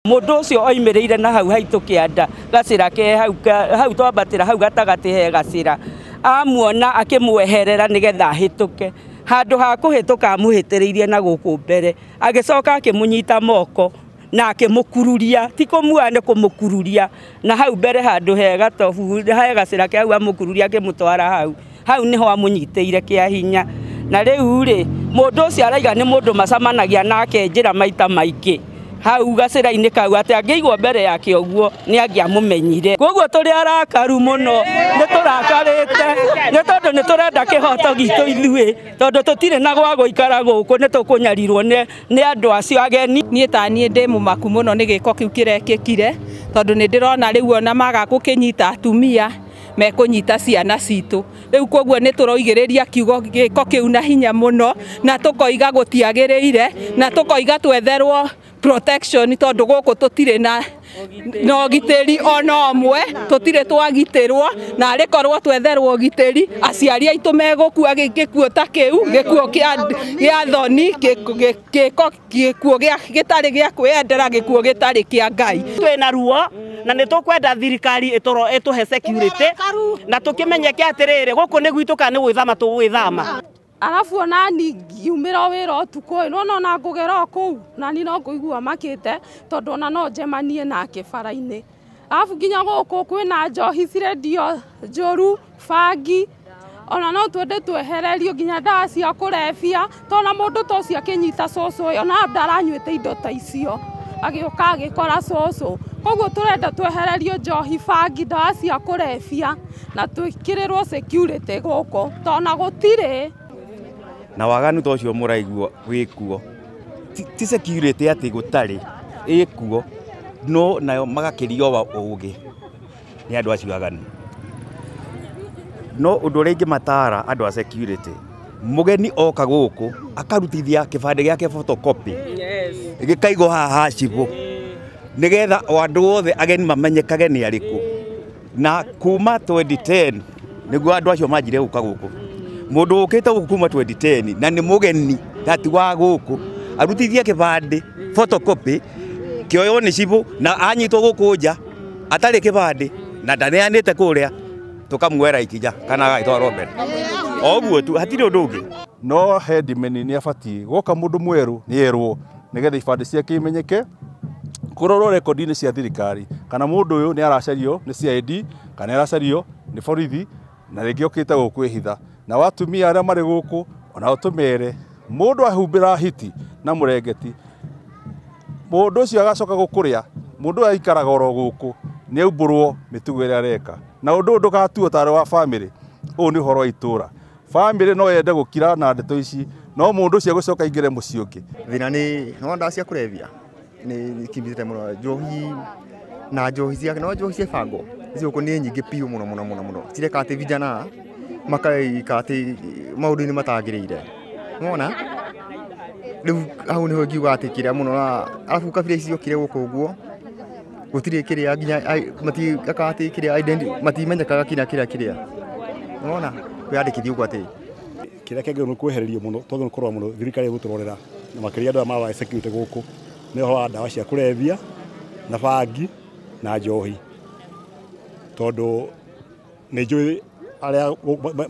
Mundu ucio oimirire na hau haitu kianda gacira ke hau twambatira hau gatagati he gacira amuona akimweherera nigetha hituke handu ha kuhituka amuhitiriirie na guku mbere agicoka akimunyita moko na akimukururia ti kumuane kumukururia na hau mbere handu he gatobu he gacira ke hau amukururia akimutwara hau niho amunyitire kia hinya na riu ri mundu ucio araiga ni mundu macamanagia nake njira maita maiki hau gacira-ini kau ati angiigwo mbere yake uguo ni angiamumenyire koguo turi arakaru muno ni turakarite ni tondu ni turenda kihoto gitu ithui tondu tutire na gwa guikara guku ni tukunyarirwo ni andu acio ageni nie tani ndi mumaku muno ni giko kiu kirekikire tondu ni ndirona riu ona maga gukinyita atumia mekunyita ciana citu riu koguo ni turoigiriria kiugo giko kiu na hinya muno na tukoiga gutiagiriire na tukoiga twetherwo protection tondu guku tutire na no giteri ona omwe tutire twagitirwo na arikorwo twetherwo giteri aciari aitu megukua gikuo ta kiu gikuo kia thoni gikuo gitari gia kwendera gikuo gitari kia Ngai twina ruo na ni tukwenda thirikari ituhe security na tukimenyeke atiriri guku ni gwitu kana ni gwithama tugwithama arafu ona ni ngiumira wira utuko nona ngugera kuu na ni no kuigua makite tondu ona no njemanie nake bara-ini arafu nginya guku kwina njohi cirendio njuru bangi ona no twende twehererio nginya ndawa cia kurebia tona mundu ta ucio akinyita cucu ona ndaranyuite indo ta icio agioka agikora cucu koguo turenda twehererio njohi bangi ndawa cia kurebia na twikirirwo security guku tona gutire na waganu to cio muraigwo wikuo ti security ati gutari ikuo no nayo magakirio wa ugi ni andu acio aganu no undu ringi matara andu a security mugeni oka guku akarutithia kibande giake photocopy gikaigo haha cibo nigetha andu othe ageni mamenyekage ni ariku na kuma 2010 niguo andu acio manjire guka guku mundu ukite gukuma 2010 na ni mugeni tati wa guku arutithia kibande photocopy kioyo ni cibo na anyitwo guku nja atari kibande na ndaneanite kuria tukamwera ikija kana gaitwarwo mbere oguo tu hatiri undu ungi no headman ni abati goka mundu mweru ni yerwo nigetha ibande ciake imenyeke kurorwo record-ini cia thirikari kana mundu uyu ni aracario ni CID kana aracario ni borithi na ringi okite gukwihitha na watumia aria mari guku ona utumere mundu ahumbira hiti na murengeti mundu ucio agacoka gukuria mundu aikaraga oro guku ni aumburwo mitugo iria areka na undu ndugatuo tare wa family u ni horo itura family no yende gukira na ndeto ici no mundu ucio gucoka ingire muci ungi thina ni no ndawa cia kurevia ni kimbite muno njohi na njohi cia no njohi cia bango icio ko ni nyingi piu muno cireka ati vijana makaika ati maundu ni matagiriire ngona riu au niho ngiuga ati kiria muno na arafu kabira icio kire guku uguo gutire kiria nginya mati akati kiria identity mati menyekaga kiria ngona kwandikithio uguo ati kiria kenge no kwehererio muno tondu no korwa muno thirikari guturorera na makiria andu ma security guku niho ndawa cia kurevia na bangi na njohi tondu ni njui aria